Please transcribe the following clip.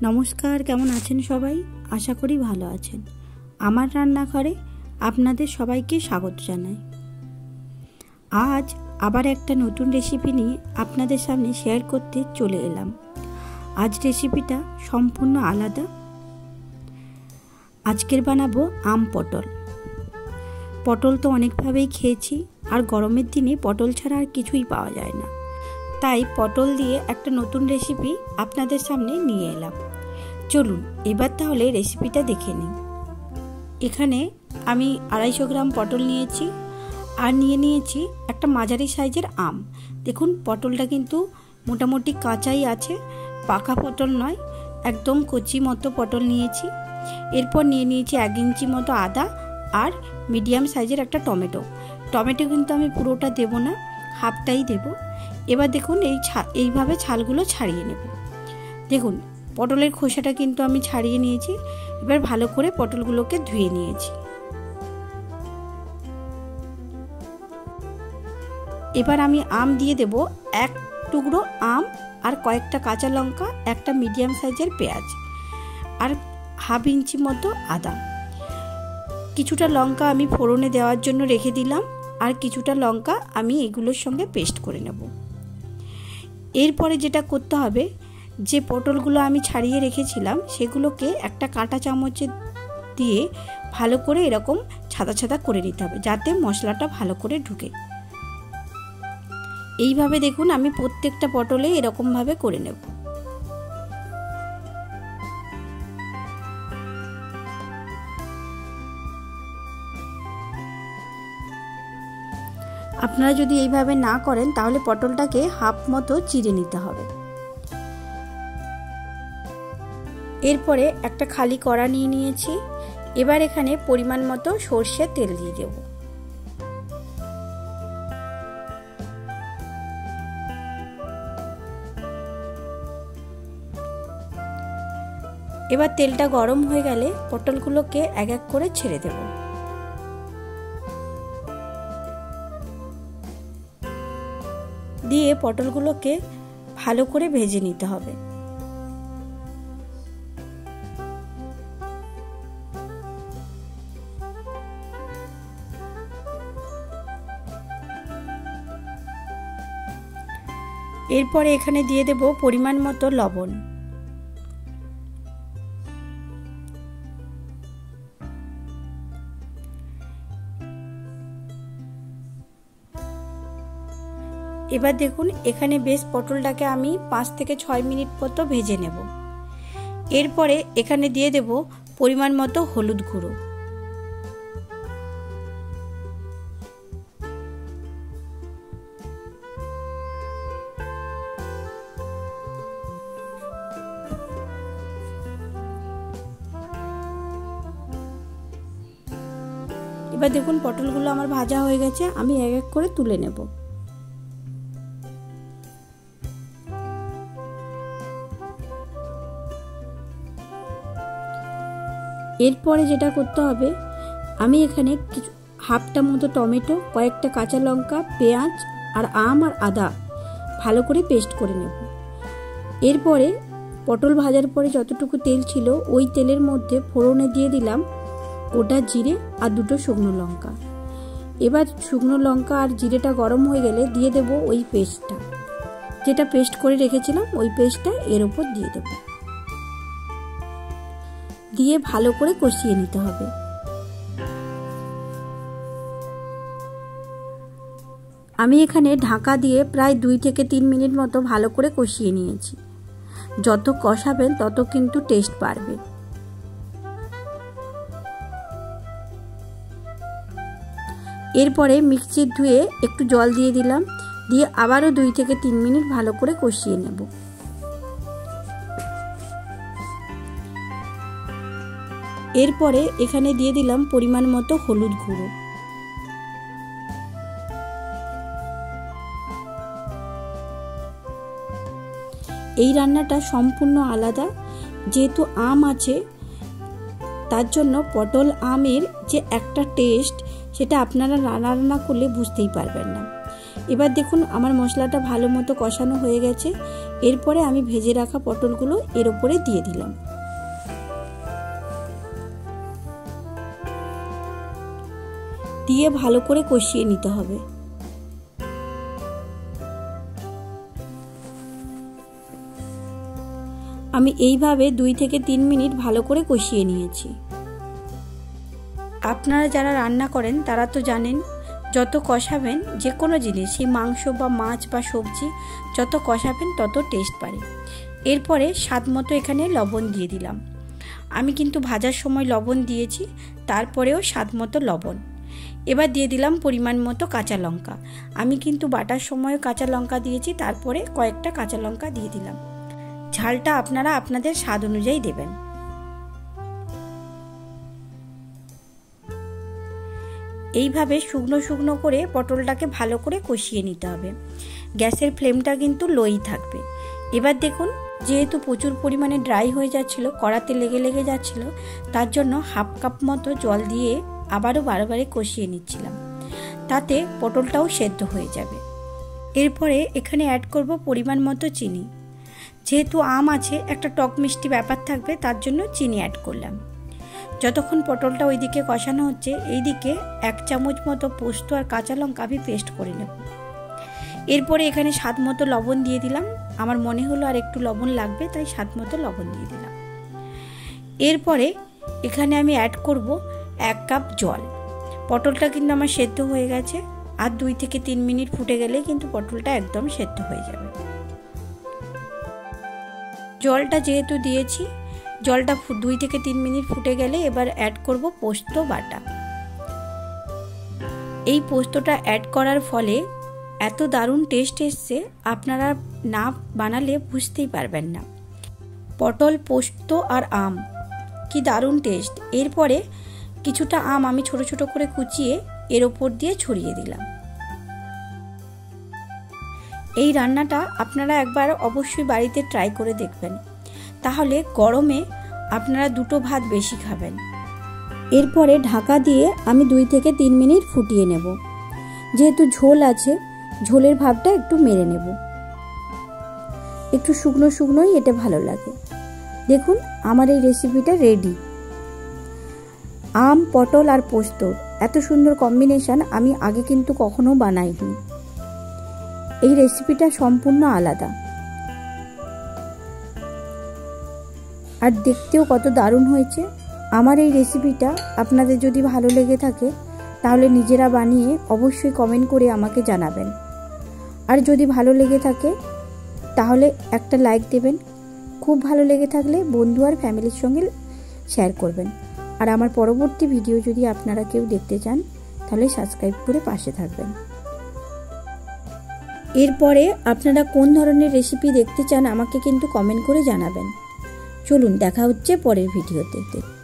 নমস্কার, কেমন আছেন সবাই? আশা করি ভালো আছেন। আমার রান্নাঘরে আপনাদের সবাইকে স্বাগত জানাই। আজ আবার একটা নতুন রেসিপি নিয়ে আপনাদের সামনে শেয়ার করতে চলে এলাম। আজ রেসিপিটা সম্পূর্ণ আলাদা। আজকের বানাবো আম পটল। পটল তো অনেকভাবেই খেয়েছি, আর গরমের দিনে পটল ছাড়া আর কিছুই পাওয়া যায় না। তাই পটল দিয়ে একটা নতুন রেসিপি আপনাদের সামনে নিয়ে এলাম। চলুন এবার তাহলে রেসিপিটা দেখে নিই। এখানে আমি 250 গ্রাম পটল নিয়েছি, আর নিয়েছি একটা মাঝারি সাইজের আম। দেখুন পটলটা কিন্তু মোটামুটি কাঁচাই আছে, পাকা পটল নয়, একদম কচি মতো পটল নিয়েছি। এরপর নিয়েছি 1 ইঞ্চি মতো আদা, আর মিডিয়াম সাইজের একটা টমেটো কিন্তু আমি পুরোটা দেব না, হাফটাই দেব। এবার দেখুন এইভাবে ছালগুলো ছাড়িয়ে নেব। দেখুন পটলের খোসাটা কিন্তু আমি ছাড়িয়ে নিয়েছি। এবার ভালো করে পটলগুলোকে ধুয়ে নিয়েছি। এবার আমি আম দিয়ে দেব, 1 টুকরো আম, আর কয়েকটা কাঁচা লঙ্কা, একটা মিডিয়াম সাইজের পেঁয়াজ, আর হাফ ইঞ্চি মতো আদা। কিছুটা লঙ্কা আমি ফোড়নে দেওয়ার জন্য রেখে দিলাম, আর কিছুটা লঙ্কা আমি এগুলোর সঙ্গে পেস্ট করে নেব। এরপরে যেটা করতে হবে, যে পটলগুলো আমি ছাড়িয়ে রেখেছিলাম সেগুলোকে একটা কাঁটা চামচে দিয়ে ভালো করে এরকম ছাদা ছাদা করে নিতে হবে, যাতে মশলাটা ভালো করে ঢুকে। এইভাবে দেখুন আমি প্রত্যেকটা পটলে এরকমভাবে করে নেব। আপনারা যদি এইভাবে না করেন তাহলে পটলটাকে হাফ মতো চিড়ে নিতে হবে। এরপরে একটা খালি কড়া নিয়ে নিয়েছি। এবার এখানে পরিমাণ মতো সরষের তেল দিয়ে দেব। এবার তেলটা গরম হয়ে গেলে পটলগুলোকে এক এক করে ছেড়ে দেব। দিয়ে পটলগুলোকে ভালো করে ভেজে নিতে হবে। এরপরে এখানে দিয়ে দেব পরিমাণ মতো লবণ। এবার দেখুন এখানে বেশ পটলটাকে আমি 5 থেকে 6 মিনিট মতো ভেজে নেব। এরপরে এখানে দিয়ে দেব পরিমাণ মতো হলুদ গুঁড়ো। এবার দেখুন পটলগুলো আমার ভাজা হয়ে গেছে, আমি এক এক করে তুলে নেব। এরপরে যেটা করতে হবে, আমি এখানে হাফটা মতো টমেটো, কয়েকটা কাঁচা লঙ্কা, পেঁয়াজ, আর আম আর আদা ভালো করে পেস্ট করে নেব। এরপরে পটল ভাজার পরে যতটুকু তেল ছিল ওই তেলের মধ্যে ফোড়নে দিয়ে দিলাম গোটা জিরে আর 2টো শুকনো লঙ্কা। এবার শুকনো লঙ্কা আর জিরেটা গরম হয়ে গেলে দিয়ে দেব ওই পেস্টটা, যেটা পেস্ট করে রেখেছিলাম, ওই পেস্টটা এর উপর দিয়ে দেব। দিয়ে ভালো করে কষিয়ে নিতে হবে। আমি এখানে ঢাকা দিয়ে প্রায় 2 থেকে 3 মিনিট মতো ভালো করে কষিয়ে নিয়েছি। যত কষাবেন তত কিন্তু টেস্ট বাড়বে। এরপরে মিক্সির ধুয়ে একটু জল দিয়ে দিলাম, দিয়ে আবারও 2 থেকে 3 মিনিট ভালো করে কষিয়ে নেব। এরপরে এখানে দিয়ে দিলাম পরিমাণ মতো হলুদ গুঁড়ো। এই রান্নাটা সম্পূর্ণ আলাদা, যেহেতু আম আছে তার জন্য পটল আমের যে একটা টেস্ট, সেটা আপনারা রান্না করলে বুঝতেই পারবেন না। এবার দেখুন আমার মশলাটা ভালো মতো কষানো হয়ে গেছে। এরপরে আমি ভেজে রাখা পটলগুলো এর উপরে দিয়ে দিলাম। দিয়ে ভালো করে কষিয়ে নিতে হবে। আমি এইভাবে 2 থেকে 3 মিনিট ভালো করে কষিয়ে নিয়েছি। আপনারা যারা রান্না করেন তারা তো জানেন, যত কষাবেন যে কোনো জিনিস, সেই মাংস বা মাছ বা সবজি, যত কষাবেন তত টেস্ট বাড়ে। এরপরে স্বাদ মতো এখানে লবণ দিয়ে দিলাম। আমি কিন্তু ভাজার সময় লবণ দিয়েছি, তারপরেও স্বাদ মতো লবণ। এবার দিয়ে দিলাম পরিমাণ মতো কাঁচা লঙ্কা। আমি কিন্তু বাটার সময় কাঁচা লঙ্কা দিয়েছি, তারপরে কয়েকটা কাঁচা লঙ্কা দিয়ে দিলাম। ঝালটা আপনারা আপনাদের স্বাদ অনুযায়ী দেবেন। এইভাবে শুকনো শুকনো করে পটলটাকে ভালো করে কষিয়ে নিতে হবে। গ্যাসের ফ্লেমটা কিন্তু লোই থাকবে। এবার দেখুন, যেহেতু প্রচুর পরিমাণে ড্রাই হয়ে যাচ্ছিল, কড়াতে লেগে লেগে যাচ্ছিল, তার জন্য হাফ কাপ মতো জল দিয়ে আবারও বারবারে কষিয়ে নিচ্ছিলাম, তাতে পটলটাও সেদ্ধ হয়ে যাবে। এরপরে এখানে অ্যাড করব পরিমাণ মতো চিনি। যেহেতু আম আছে, একটা টক মিষ্টি ব্যাপার থাকবে, তার জন্য চিনি অ্যাড করলাম। যতক্ষণ পটলটা ওইদিকে কষানো হচ্ছে, এইদিকে 1 চামচ মতো পোস্ত আর কাঁচা লঙ্কা আমি পেস্ট করে নেব। এরপরে এখানে স্বাদ মতো লবণ দিয়ে দিলাম। আমার মনে হলো আর একটু লবণ লাগবে, তাই স্বাদ মতো লবণ দিয়ে দিলাম। এরপরে এখানে আমি অ্যাড করব 1 কাপ জল। পটলটা কিন্তু আমার সেদ্ধ হয়ে গেছে, আর 2 থেকে 3 মিনিট ফুটে গেলে কিন্তু পটলটা একদম সেদ্ধ হয়ে যাবে। জলটা যেহেতু দিয়েছি, জলটা 2 থেকে 3 মিনিট ফুটে গেলে এবার অ্যাড করব পোস্ত বাটা। এই পোস্তটা অ্যাড করার ফলে এত দারুণ টেস্ট এসছে, আপনারা না বানালে বুঝতেই পারবেন না। পটল, পোস্ত আর আম, কি দারুণ টেস্ট। এরপরে কিছুটা আম আমি ছোট ছোট করে কুচিয়ে এর ওপর দিয়ে ছড়িয়ে দিলাম। এই রান্নাটা আপনারা একবার অবশ্যই বাড়িতে ট্রাই করে দেখবেন, তাহলে গরমে আপনারা 2টো ভাত বেশি খাবেন। এরপরে ঢাকা দিয়ে আমি 2 থেকে 3 মিনিট ফুটিয়ে নেব। যেহেতু ঝোল আছে, ঝোলের ভাবটা একটু মেরে নেব। একটু শুকনো শুকনোই এটা ভালো লাগে। দেখুন আমার এই রেসিপিটা রেডি। আম, পটল আর পোস্ত এত সুন্দর কম্বিনেশন আমি আগে কিন্তু কখনো বানাইনি। এই রেসিপিটা সম্পূর্ণ আলাদা, আর দেখতেও কত দারুণ হয়েছে। আমার এই রেসিপিটা আপনাদের যদি ভালো লেগে থাকে, তাহলে নিজেরা বানিয়ে অবশ্যই কমেন্ট করে আমাকে জানাবেন। আর যদি ভালো লেগে থাকে তাহলে একটা লাইক দেবেন। খুব ভালো লেগে থাকলে বন্ধু আর ফ্যামিলির সঙ্গে শেয়ার করবেন। আর আমার পরবর্তী ভিডিও যদি আপনারা কেউ দেখতে চান, তাহলে সাবস্ক্রাইব করে পাশে থাকবেন। এরপরে আপনারা কোন ধরনের রেসিপি দেখতে চান আমাকে কিন্তু কমেন্ট করে জানাবেন। চলুন দেখা হচ্ছে পরের ভিডিওতে।